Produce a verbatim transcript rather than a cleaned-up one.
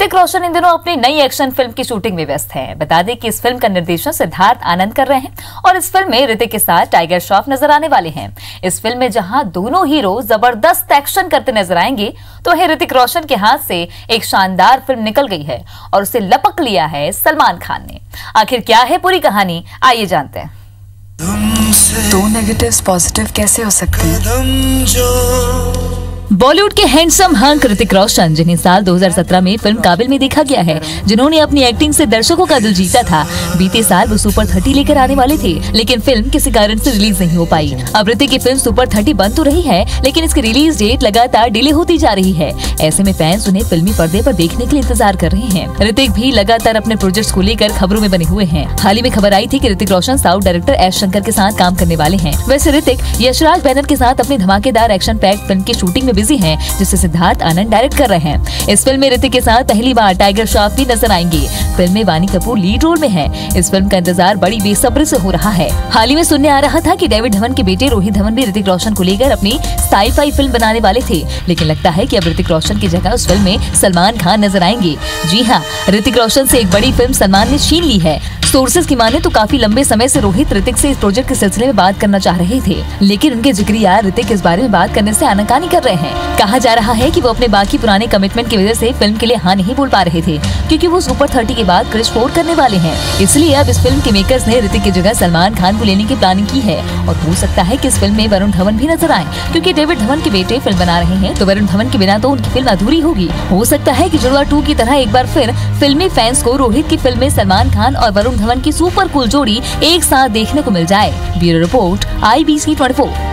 ऋतिक रोशन इन दिनों अपनी नई एक्शन फिल्म की शूटिंग में व्यस्त हैं। बता दें कि इस फिल्म का निर्देशन सिद्धार्थ आनंद कर रहे हैं और इस फिल्म में ऋतिक के साथ टाइगर श्रॉफ नजर आने वाले हैं। इस फिल्म में जहां दोनों हीरो जबरदस्त एक्शन करते नजर आएंगे, तो वहीं ऋतिक रोशन के हाथ से एक शानदार फिल्म निकल गई है और उसे लपक लिया है सलमान खान ने। आखिर क्या है पूरी कहानी, आइए जानते हैं। दो नेगेटिव्स पॉजिटिव कैसे हो सकते हैं? बॉलीवुड के हैंडसम हंक ऋतिक रोशन, जिन्हें साल दो हज़ार सत्रह में फिल्म काबिल में देखा गया है, जिन्होंने अपनी एक्टिंग से दर्शकों का दिल जीता था, बीते साल वो सुपर थर्टी लेकर आने वाले थे, लेकिन फिल्म किसी कारण से रिलीज नहीं हो पाई। अब ऋतिक की फिल्म सुपर थर्टी बन तो रही है, लेकिन इसकी रिलीज डेट लगातार डिले होती जा रही है। ऐसे में फैंस उन्हें फिल्मी पर्दे पर देखने के लिए इंतजार कर रहे हैं। ऋतिक भी लगातार अपने प्रोजेक्ट्स को लेकर खबरों में बने हुए हैं। हाल ही में खबर आई थी कि Hrithik Roshan south director S Shankar के साथ काम करने वाले हैं। वैसे ऋतिक यशराज बैनर के साथ अपनी धमाकेदार एक्शन पैक्ड फिल्म की शूटिंग में बिजी हैं, जिसे सिद्धार्थ आनंद डायरेक्ट कर रहे हैं। इस फिल्म में ऋतिक के साथ पहली बार टाइगर श्रॉफ भी नजर आएंगे। फिल्म में वानी कपूर लीड रोल में है। इस फिल्म का इंतजार बड़ी बेसब्री से हो रहा है। हाल ही में सुनने आ रहा था कि डेविड धवन के बेटे रोहित धवन भी ऋतिक रोशन को लेकर अपनी साई-फाई फिल्म बनाने वाले थे, लेकिन लगता है कि अब ऋतिक रोशन की जगह उस फिल्म में सलमान खान नजर आएंगे। जी हाँ, ऋतिक रोशन से एक बड़ी फिल्म सलमान ने छीन ली है। सोर्सेज की माने तो काफी लंबे समय से रोहित ऋतिक से इस प्रोजेक्ट के सिलसिले में बात करना चाह रहे थे, लेकिन उनके जिगरी यार ऋतिक इस बारे में बात करने से आनाकानी कर रहे हैं। कहा जा रहा है कि वो अपने बाकी पुराने कमिटमेंट की वजह से फिल्म के लिए हाँ नहीं बोल पा रहे थे, क्योंकि वो सुपर थर्टी के बाद क्रिश फोर करने वाले हैं। इसलिए अब इस फिल्म के मेकर्स ने ऋतिक की जगह सलमान खान को लेने की प्लानिंग की है और हो सकता है कि इस फिल्म में वरुण धवन भी नजर आए, क्योंकि डेविड धवन के बेटे फिल्म बना रहे हैं, तो वरुण धवन के बिना तो उनकी फिल्म अधूरी होगी। हो सकता है कि जुड़वा टू की तरह एक बार फिर फिल्मी फैंस को रोहित की फिल्म में सलमान खान और वरुण धवन की सुपर कूल जोड़ी एक साथ देखने को मिल जाए। Bureau report, I B C twenty four.